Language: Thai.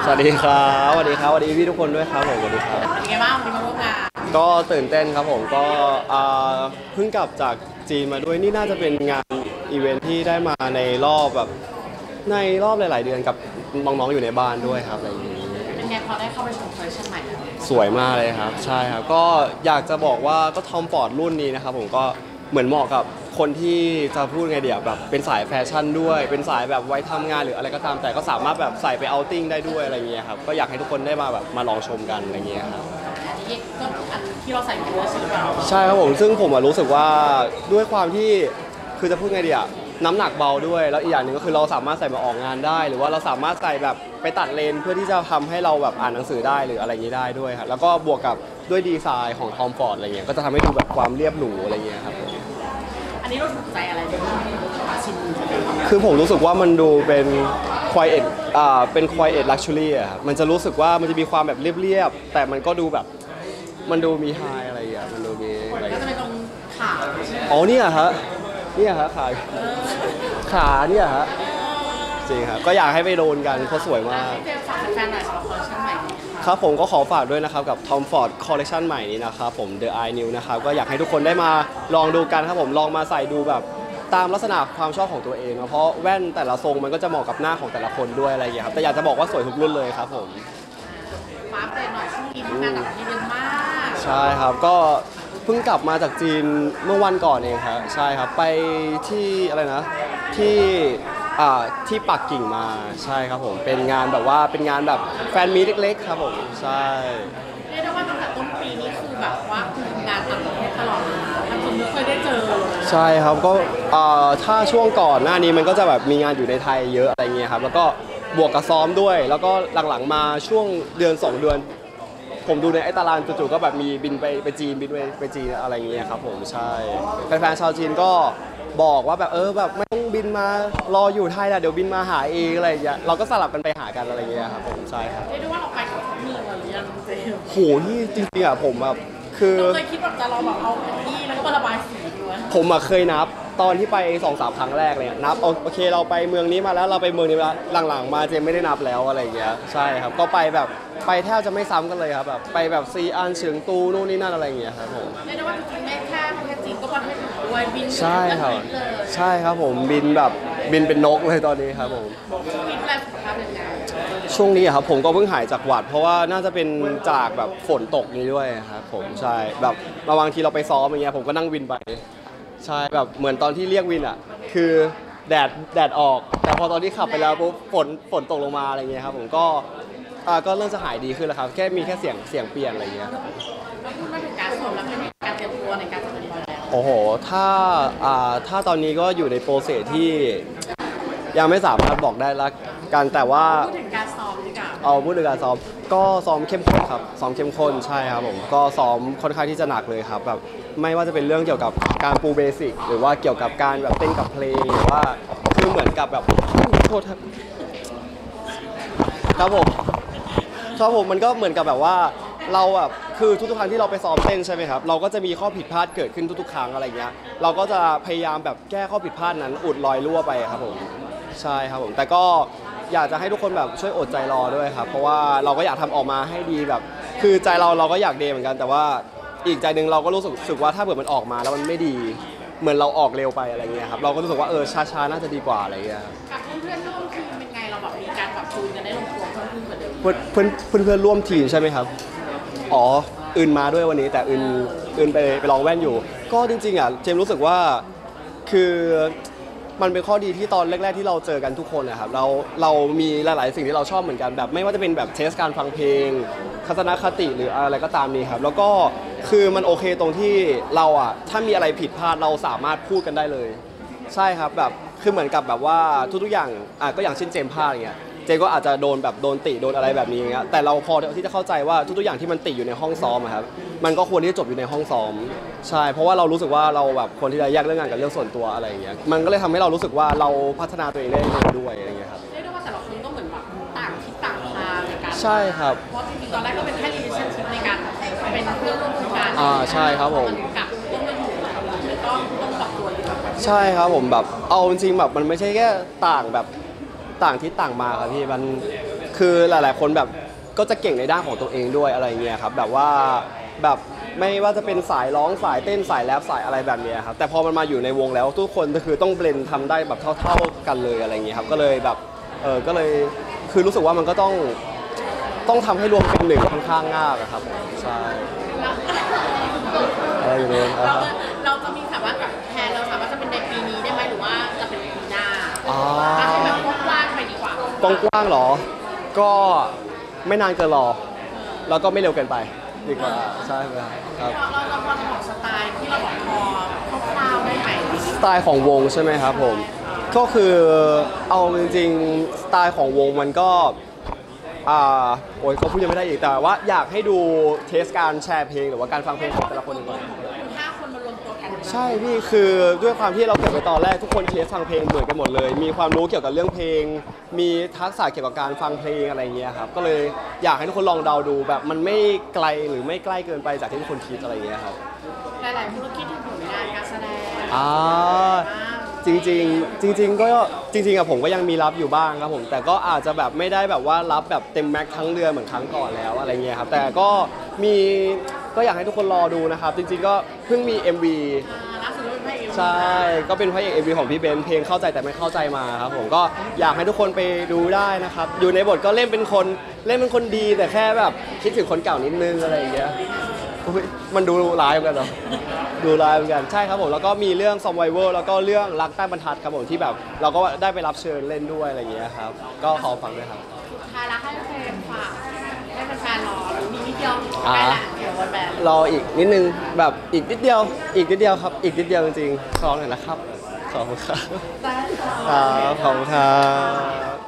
สวัสดีครับสวัสดีครับสวัสดีพี่ทุกคนด้วยครับผมสวัสดีครับเป็นไงบ้างวันนี้มาร่วมงานก็ตื่นเต้นครับผมก็เพิ่งกลับจากจีนมาด้วยนี่น่าจะเป็นงานอีเวนท์ที่ได้มาในรอบแบบในรอบหลายๆเดือนกับน้องๆอยู่ในบ้านด้วยครับอะไรอย่างนี้เป็นไงพอได้เข้าไปชมคอลเลคชันใหม่สวยมากเลยครับใช่ครับก็อยากจะบอกว่าก็ทอมฟอร์ดรุ่นนี้นะครับผมก็เหมือนเหมาะกับคนที่จะพูดไงเดี๋ยวแบบเป็นสายแฟชั่นด้วยเป็นสายแบบไว้ทำงานหรืออะไรก็ตามแต่ก็สามารถแบบใส่ไปเอาท์ติ้งได้ด้วยอะไรเงี้ยครับก็อยากให้ทุกคนได้มาแบบมาลองชมกันอะไรเงี้ยครับอันนี้ก็อันที่เราใส่อยู่ด้วยใช่ไหมใช่ครับผมซึ่งผมรู้สึกว่าด้วยความที่คือจะพูดไงเดียวน้ำหนักเบาด้วยแล้วอีกอย่างหนึ่งก็คือเราสามารถใส่มาออกงานได้หรือว่าเราสามารถใส่แบบไปตัดเลนเพื่อที่จะทำให้เราแบบอ่านหนังสือได้หรืออะไรอย่างนี้ได้ด้วยครับแล้วก็บวกกับด้วยดีไซน์ของทอมฟอร์ดอะไรเงี้ยก็จะทำให้ดูแบบความเรียบหรูอะไรเงี้ยครับอันนี้เราถูกใจอะไรเป็นชิ้นคือผมรู้สึกว่ามันดูเป็น quiet เป็น quiet luxury อะครับมันจะรู้สึกว่ามันจะมีความแบบเรียบๆแต่มันก็ดูแบบมันดูมีไฮอะไรอย่างเงี้ยมันดูมีอะไรก็จะเป็นตรงขาอ๋อเนี่ยฮะเนี่ยฮะขาเนี่ยฮะจริงครับก็อยากให้ไปโดนกันเพราะสวยมากเตรียมฝากแฟนๆหน่อยสำหรับคอลเลคชันใหม่ครับผมก็ขอฝากด้วยนะครับกับ Tom Ford Collection ใหม่นี้นะครับผม The Eye New นะครับก็อยากให้ทุกคนได้มาลองดูกันครับผมลองมาใส่ดูแบบตามลักษณะความชอบของตัวเองเพราะแว่นแต่ละทรงมันก็จะเหมาะกับหน้าของแต่ละคนด้วยอะไรอย่างเงี้ยครับแต่อยากจะบอกว่าสวยทุกรุ่นเลยครับผมฟ้าเปลี่ยนหน่อยช่วงนี้ทำงานต่างประเทศเยอะมากใช่ครับก็เพิ่งกลับมาจากจีนเมื่อวันก่อนเองครับใช่ครับไปที่อะไรนะที่ปักกิ่งมาใช่ครับผมเป็นงานแบบว่าเป็นงานแบบแฟนมีเล็กๆครับผมใช่เรียกได้ว่าตั้งแต่ต้นปีนี้คือแบบว่าทำงานต่างประเทศตลอดทำจนไม่ค่อยได้เจอใช่ครับก็ถ้าช่วงก่อนหน้านี้มันก็จะแบบมีงานอยู่ในไทยเยอะอะไรเงี้ยครับแล้วก็บวกกับซ้อมด้วยแล้วก็หลังๆมาช่วงเดือน2 เดือนผมดูในไอ้ตารางจู่ๆก็แบบมีบินไปจีนบินไปจีนอะไรเงี้ยครับผมใช่แฟนๆชาวจีนก็บอกว่าแบบแบบไม่ต้องบินมารออยู่ไทยนะเดี๋ยวบินมาหาเองอะไรอย่างเงี้ยเราก็สลับกันไปหากันอะไรเงี้ยครับผมใช่ครับเรียกได้ว่าเราไปกับเมืองหรือยังเจมโหนี่จริงๆอ่ะผมแบบคือเราเคยคิดแบบจะเราแบบเอาเป็นที่แล้วก็มาระบายสีด้วยผมอ่ะเคยนับตอนที่ไป2-3 ครั้งแรกเลยนับโอเคเราไปเมืองนี้มาแล้วเราไปเมืองนี้มาหลังๆมาเจมไม่ได้นับแล้วอะไรอย่างเงี้ยใช่ครับก็ไปแบบไปแทบจะไม่ซ้ำกันเลยครับแบบไปแบบซีอันเฉิงตูนู่นนี่นั่นอะไรอย่างเงี้ยครับผมเรียกได้ว่าถึงแม้แค่ประเทศจีนก็ประเทศอื่นด้วยบินใช่ครับใช่ครับผมบินแบบบินเป็นนกเลยตอนนี้ครับผมบินดูแลสุขภาพยังไงช่วงนี้ครับผมก็เพิ่งหายจากหวัดเพราะว่าน่าจะเป็นจากแบบฝนตกนี้ด้วยครับผมใช่แบบบางทีเราไปซ้อมอย่างเงี้ยผมก็นั่งวินไปใช่แบบเหมือนตอนที่เรียกวินอ่ะคือแดดออกแต่พอตอนที่ขับไปแล้วปุ๊บฝนตกลงมาอะไรเงี้ยครับผมก็เริ่มจะหายดีขึ้นแล้วครับแค่มีแค่เสียงเปลี่ยนอะไรเงี้ยก็พูดมาถึงการซ้อมแล้วเป็นการเตรียมตัวในการจะเป็นบอลแล้วโอ้โหถ้าตอนนี้ก็อยู่ในโปรเซสที่ยังไม่สามารถบอกได้ละกันแต่ว่าพูดถึงการซ้อมดีกว่าพูดถึงการซ้อมก็ซ้อมเข้มข้นครับซ้อมเข้มข้นใช่ครับผมก็ซ้อมค่อนข้างที่จะหนักเลยครับแบบไม่ว่าจะเป็นเรื่องเกี่ยวกับการปูเบสิกหรือว่าเกี่ยวกับการแบบเต้นกับเพลงหรือว่าคือเหมือนกับแบบโทษครับผมมันก็เหมือนกับแบบว่าเราแบบคือทุกๆครั้งที่เราไปซ้อมเต้นใช่ไหมครับเราก็จะมีข้อผิดพลาดเกิดขึ้นทุกๆครั้งอะไรเงี้ยเราก็จะพยายามแบบแก้ข้อผิดพลาดนั้นอุดรอยรั่วไปครับผมใช่ครับผมแต่ก็อยากจะให้ทุกคนแบบช่วยอดใจรอด้วยครับเพราะว่าเราก็อยากทำออกมาให้ดีแบบคือใจเราก็อยากเดย์เหมือนกันแต่ว่าอีกใจหนึ่งเราก็รู้สึกว่าถ้าเกิดมันออกมาแล้วมันไม่ดีเหมือนเราออกเร็วไปอะไรเงี้ยครับเราก็รู้สึกว่าช้าน่าจะดีกว่าอะไรเงี้ยกับเพื่อนร่วมทีมเป็นไงเราแบบมีการปรับจูนกันได้ลงตัวเพิ่มขึ้นกว่าเดิมเพื่อนร่วมทีมใช่ไหมครับอ๋ออื่นมาด้วยวันนี้แต่อื่นไปลองแว่นอยู่ก็จริงๆอ่ะเจมรู้สึกว่าคือมันเป็นข้อดีที่ตอนแรกๆที่เราเจอกันทุกคนนะครับเรามีหลายๆสิ่งที่เราชอบเหมือนกันแบบไม่ว่าจะเป็นแบบเทสการฟังเพลงทัศนคติหรืออะไรก็ตามนี้ครับแล้วก็คือมันโอเคตรงที่เราอ่ะถ้ามีอะไรผิดพลาดเราสามารถพูดกันได้เลยใช่ครับแบบคือเหมือนกับแบบว่าทุกๆอย่างก็อย่างเช่นเจมพลาดอย่างเงี้ยเจก็อาจจะโดนติโดนอะไรแบบนี้อย่างเงี้ยแต่เราพอที่จะเข้าใจว่าทุกๆอย่างที่มันติอยู่ในห้องซ้อมครับมันก็ควรที่จะจบอยู่ในห้องซ้อมใช่เพราะว่าเรารู้สึกว่าเราแบบคนที่จะแยกเรื่องงานกับเรื่องส่วนตัวอะไรอย่างเงี้ยมันก็เลยทำให้เรารู้สึกว่าเราพัฒนาตัวเองได้เร็วด้วยอะไรอย่างเงี้ยครับเรียกได้ว่าแต่ละคนก็เหมือนแบบต่างทิศต่างทางในการใช่ครับเพราะจริงๆตอนแรกก็เป็นแค่ relationship ในการเป็นเพื่อนร่วมงานใช่ครับผมกับต้องมาอยู่แล้วก็ต้องปรับตัวเยอะใช่ครับผมแบบเอาจริงๆแบบมันไม่ใช่แค่ต่างแบบต่างทิศต่างมาครับพี่มันคือหลายๆคนแบบก็จะเก่งในด้านของตัวเองด้วยอะไรเงี้ยครับแบบว่าแบบไม่ว่าจะเป็นสายร้องสายเต้นสายแรปสายอะไรแบบเนี้ยครับแต่พอมันมาอยู่ในวงแล้วทุกคนคือต้องเบลนด์ทำได้แบบเท่าๆกันเลยอะไรเงี้ยครับก็เลยแบบก็เลยคือรู้สึกว่ามันก็ต้องทำให้รวมเป็นหนึ่งค่อนข้างยากอะครับใช่อะไรอย่างเงี้ยเราจะมีแบบว่ากับแพนเราสามารถจะเป็นในปีนี้ได้ไหมหรือว่าจะเป็นปีหน้าอ๋อเอาให้แบบกว้างๆไปดีกว่ากว้างๆเหรอ ก็ไม่นานเกินรอ แล้วก็ไม่เร็วเกินไปดีกว่าใช่ไหมครับเราพอจะบอกสไตล์ที่เราบอกพอคร่าวๆได้ไหมสไตล์ของวงใช่ไหมครับผม ก็คือเอาจริงๆสไตล์ของวงมันก็โอ้ยก็พูดยังไม่ได้อีกแต่ว่าอยากให้ดูเทสการแชร์เพลงหรือว่าการฟังเพลงของแต่ละคนก่อนถ้าคนมารวมตัวกันใช่พี่คือด้วยความที่เราเกิดไปตอนแรกทุกคนเทสฟังเพลงเหมือนกันหมดเลย มีความรู้เกี่ยวกับเรื่องเพลง มีทักษะเกี่ยวกับการฟังเพลงอะไรเงี้ยครับก็เลยอยากให้ทุกคนลองเดาดูแบบมันไม่ไกลหรือไม่ใกล้เกินไปจากที่ทุกคนคิดอะไรเงี้ยครับหลายๆธุรกิจที่ผลงานการแสดงจริงๆก็จริงๆอะผมก็ยังมีรับอยู่บ้างครับผมแต่ก็อาจจะแบบไม่ได้แบบว่ารับแบบเต็มแม็กซ์ทั้งเดือนเหมือนครั้งก่อนแล้วอะไรเงี้ยครับแต่ก็อยากให้ทุกคนรอดูนะครับจริงๆก็เพิ่งมี MV ล่าสุดเป็นพระเอกใช่ก็เป็นพระเอก MV ของพี่เบนซ์เพลงเข้าใจแต่ไม่เข้าใจมาครับผมก็อยากให้ทุกคนไปดูได้นะครับอยู่ในบทก็เล่นเป็นคนดีแต่แค่แบบคิดถึงคนเก่านิดนึงอะไรอย่างเงี้ยอุ๊ยมันดูร้ายเหมือนกันเหรอดูร้ายเหมือนกันใช่ครับผมแล้วก็มีเรื่อง Survivor แล้วก็เรื่องรักใต้บรรทัดครับผมที่แบบเราก็ได้ไปรับเชิญเล่นด้วยอะไรอย่างเงี้ยครับก็ขอฟังด้วยครับสุดท้ายแล้วให้แฟนฝากให้แฟนๆรอมีนิดเดียวใกล้ละเดี๋ยววันแบบรออีกนิดนึงแบบอีกนิดเดียวครับอีกนิดเดียวจริงๆขอหน่อยนะครับขอบคุณครับได้ค่ะขอบคุณครับ